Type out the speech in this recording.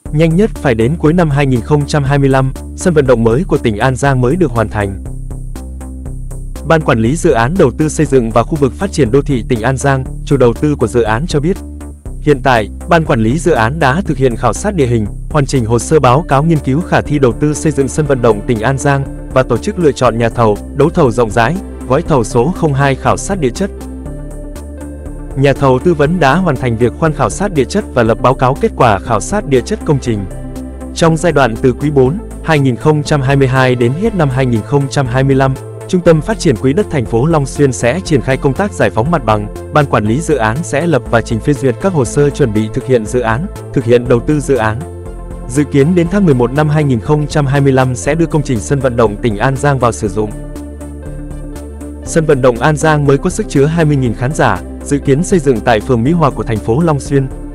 Nhanh nhất phải đến cuối năm 2025, sân vận động mới của tỉnh An Giang mới được hoàn thành. Ban Quản lý Dự án Đầu tư Xây dựng và Khu vực Phát triển Đô thị tỉnh An Giang, chủ đầu tư của dự án cho biết, hiện tại, Ban Quản lý Dự án đã thực hiện khảo sát địa hình, hoàn chỉnh hồ sơ báo cáo nghiên cứu khả thi đầu tư xây dựng sân vận động tỉnh An Giang và tổ chức lựa chọn nhà thầu, đấu thầu rộng rãi, gói thầu số 02 khảo sát địa chất. Nhà thầu tư vấn đã hoàn thành việc khoan khảo sát địa chất và lập báo cáo kết quả khảo sát địa chất công trình. Trong giai đoạn từ quý 4, 2022 đến hết năm 2025, Trung tâm Phát triển Quỹ đất thành phố Long Xuyên sẽ triển khai công tác giải phóng mặt bằng. Ban Quản lý Dự án sẽ lập và trình phê duyệt các hồ sơ chuẩn bị thực hiện dự án, thực hiện đầu tư dự án. Dự kiến đến tháng 11 năm 2025 sẽ đưa công trình sân vận động tỉnh An Giang vào sử dụng. Sân vận động An Giang mới có sức chứa 20.000 khán giả, dự kiến xây dựng tại phường Mỹ Hòa của thành phố Long Xuyên.